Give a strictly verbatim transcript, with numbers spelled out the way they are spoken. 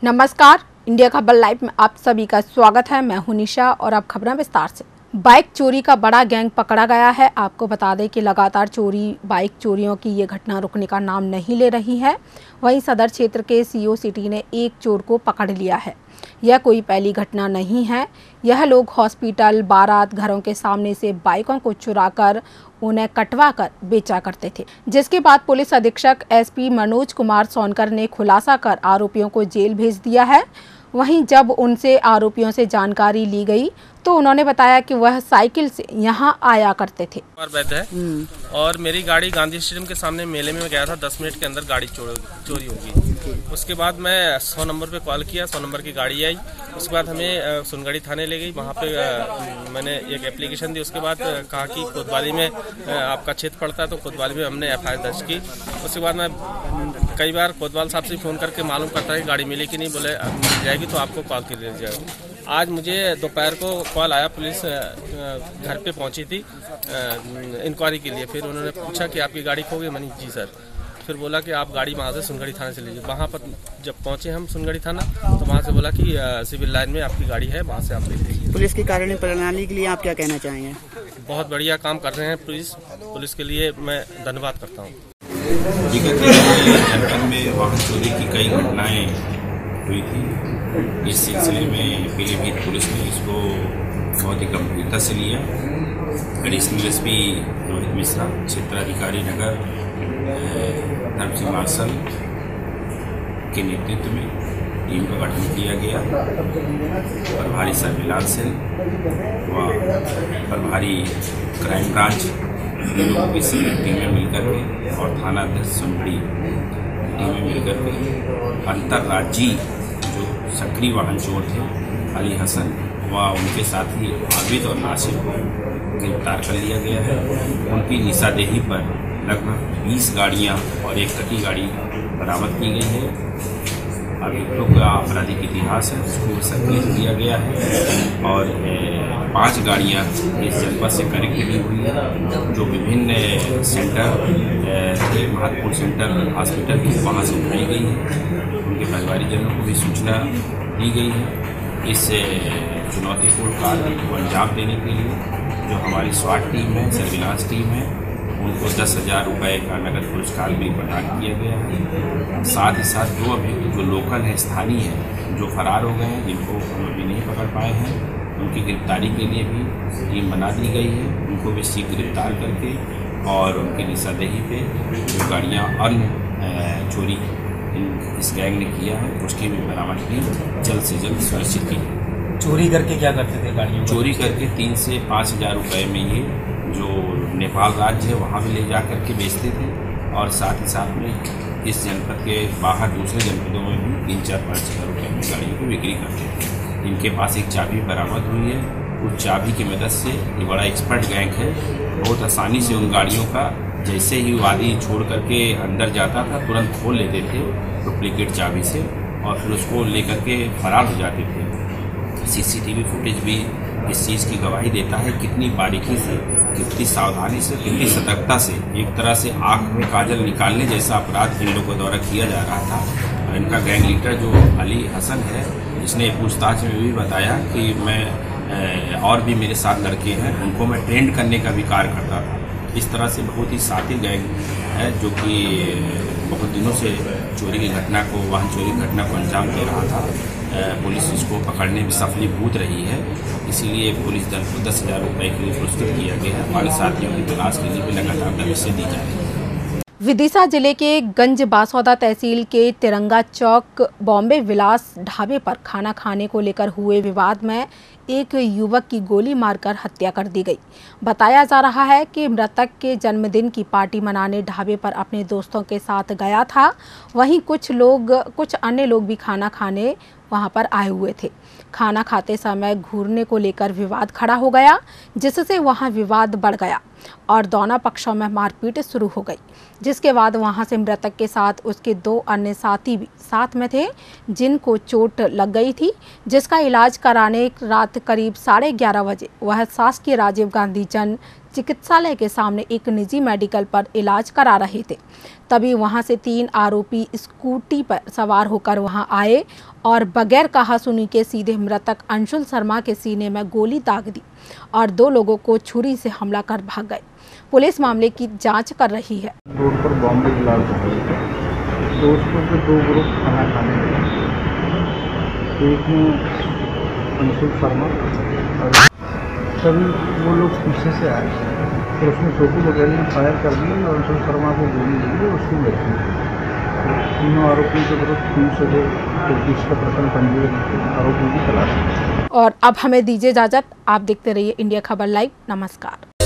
नमस्कार, इंडिया खबर लाइव में आप सभी का स्वागत है। मैं हूं निशा और अब खबरें विस्तार से। बाइक चोरी का बड़ा गैंग पकड़ा गया है। आपको बता दें कि लगातार चोरी बाइक चोरियों की ये घटना रुकने का नाम नहीं ले रही है। वहीं सदर क्षेत्र के सीओ सिटी ने एक चोर को पकड़ लिया है। यह कोई पहली घटना नहीं है। यह लोग हॉस्पिटल, बारात घरों के सामने से बाइकों को चुराकर उन्हें कटवा कर बेचा करते थे, जिसके बाद पुलिस अधीक्षक एसपी मनोज कुमार सोनकर ने खुलासा कर आरोपियों को जेल भेज दिया है। वहीं जब उनसे आरोपियों से जानकारी ली गई तो उन्होंने बताया कि वह साइकिल से यहां आया करते थे। वैध है और मेरी गाड़ी गांधी स्टेडियम के सामने मेले में गया था। दस मिनट के अंदर गाड़ी चोरी होगी। उसके बाद मैं सौ नंबर पे कॉल किया, सौ नंबर की गाड़ी आई। उसके बाद हमें सुनगढ़ी थाने ले गई। वहाँ पे मैंने एक एप्लीकेशन दी। उसके बाद कहा कि कोतवाली में आपका क्षेत्र पड़ता है, तो कोतवाली में हमने एफ आई आर दर्ज की। उसके बाद मैं कई बार कोतवाल साहब से फ़ोन करके मालूम करता है कि गाड़ी मिली कि नहीं। बोले मिल जाएगी तो आपको कॉल कर दिया जाएगा। आज मुझे दोपहर को कॉल आया, पुलिस घर पे पहुंची थी इंक्वायरी के लिए। फिर उन्होंने पूछा कि आपकी गाड़ी खो गई। मैंने जी सर। फिर बोला कि आप गाड़ी वहाँ से सुनगढ़ी थाने से लीजिए। वहाँ पर जब पहुँचे हम सुनगढ़ी थाना, तो वहाँ से बोला कि सिविल लाइन में आपकी गाड़ी है, वहाँ से आप ले लीजिए। पुलिस की कार्य प्रणाली के लिए आप क्या कहना चाहेंगे? बहुत बढ़िया काम कर रहे हैं पुलिस पुलिस के लिए मैं धन्यवाद करता हूँ। जनपद में वाहन चोरी की कई घटनाएं हुई थी। इस सिलसिले में पीलीभीत पुलिस ने इसको बहुत ही गंभीरता से लिया। Additional S P Rohit Mishra, क्षेत्राधिकारी नगर धर्म सिंह मार्शल के नेतृत्व में टीम का गठन किया गया। प्रभारी सर्विलांस सेल व प्रभारी क्राइम ब्रांच लोगों की टीमें मिलकर के और थाना अध्यक्ष सुनगढ़ी टीमें मिलकर के अंतर्राज्यीय जो सक्रिय वाहन चोर थे अली हसन व उनके साथी आबिद और नासिर को गिरफ्तार कर लिया गया है। उनकी निशादेही पर लगभग बीस गाड़ियां और एक कटी गाड़ी बरामद की गई है। अभियुक्तों का आपराधिक इतिहास है, उसको सक्रिय किया गया है और पांच गाड़ियां इस जनपद से कनेक्ट की हुई है, जो विभिन्न सेंटर महत्वपूर्ण सेंटर हॉस्पिटल की वहाँ से उठाई गई है। उनके परिवारीजनों को भी सूचना दी गई है। इस चुनौतीपूर्ण कार्य को अंजाम देने के लिए जो हमारी स्वाट टीम है, सर्विलांस टीम है, उनको दस हज़ार रुपये का नगद पुरस्कार भी प्रदान किया गया है। साथ ही साथ दो अभियुक्त जो लोकल हैं, स्थानीय हैं, जो फरार हो गए हैं, जिनको हम अभी नहीं पकड़ पाए हैं, उनकी गिरफ्तारी के लिए भी टीम बना दी गई है। उनको भी शीघ्र गिरफ्तार करके और उनकी निशादेही पे जो गाड़ियाँ अन्य चोरी इस गैंग ने किया है उसकी भी बरामदगी जल्द से जल्द सुनिश्चित की। चोरी करके क्या करते थे गाड़ियों? चोरी करके तीन से पाँच हज़ार रुपये में ये जो नेपाल राज्य है वहाँ भी ले जा कर के बेचते थे और साथ ही साथ में इस जनपद के बाहर दूसरे जनपदों में भी तीन चार पाँच हज़ार रुपये में गाड़ियों की बिक्री करते थे। इनके पास एक चाबी बरामद हुई है। उस चाबी की मदद से ये बड़ा एक्सपर्ट गैंग है, बहुत आसानी से उन गाड़ियों का जैसे ही वादी छोड़ करके अंदर जाता था तुरंत खोल लेते थे डुप्लीकेट चाबी से और फिर उसको लेकर के फरार हो जाते थे। सीसीटीवी फुटेज भी इस चीज़ की गवाही देता है, कितनी बारीकी से, कितनी सावधानी से, कितनी सतर्कता से एक तरह से आँख में काजल निकालने जैसा अपराध इन लोगों द्वारा किया जा रहा था। इनका गैंग लीडर जो अली हसन है, जिसने पूछताछ में भी बताया कि मैं और भी मेरे साथ लड़के हैं, उनको मैं ट्रेंड करने का भी कार्य करता था। इस तरह से बहुत ही शातिर गैंग है जो कि बहुत दिनों से चोरी की घटना को वाहन चोरी की घटना को अंजाम दे रहा था। पुलिस इसको पकड़ने में सफलीभूत रही है, इसीलिए पुलिस दल को दस हज़ार रुपये के लिए पुरस्कृत किया गया है। हमारे साथियों की तलाश के लिए भी लगातार दबिशें दी जा रही है। विदिशा जिले के गंज बासौदा तहसील के तिरंगा चौक बॉम्बे विलास ढाबे पर खाना खाने को लेकर हुए विवाद में एक युवक की गोली मारकर हत्या कर दी गई। बताया जा रहा है कि मृतक के जन्मदिन की पार्टी मनाने ढाबे पर अपने दोस्तों के साथ गया था। वहीं कुछ लोग कुछ अन्य लोग भी खाना खाने वहां पर आए हुए थे। खाना खाते समय घूरने को लेकर विवाद खड़ा हो गया, जिससे वहां विवाद बढ़ गया और दोनों पक्षों में मारपीट शुरू हो गई, जिसके बाद वहां से मृतक के साथ उसके दो अन्य साथी भी साथ में थे, जिनको चोट लग गई थी, जिसका इलाज कराने रात रात करीब साढ़े ग्यारह बजे वह शासकीय राजीव गांधी जन चिकित्सालय के सामने एक निजी मेडिकल पर इलाज करा रहे थे। तभी वहां से तीन आरोपी स्कूटी पर सवार होकर वहां आए और बगैर कहा सुनी के सीधे मृतक अंशुल शर्मा के सीने में गोली दाग दी और दो लोगों को छुरी से हमला कर भाग गए। पुलिस मामले की जांच कर रही है। रोड पर बॉम्बे ब्लास्ट हो गई है। दोस्तों के दो ग्रुप खाना खाने गए, एक में अंशुल शर्मा और सभी वो लोग पीछे से आए तो उसमें छोटू बघेल ने फायर कर दी और अंशुल शर्मा को गोली लगी और उसकी मृत्यु हुई। तीनों आरोपियों के विरुद्ध तीन सौ दो चौबीस का प्रकरण पंजीकृत आरोपियों की तलाश है। और अब हमें दीजिए इजाजत। आप देखते रहिए इंडिया खबर लाइव। नमस्कार।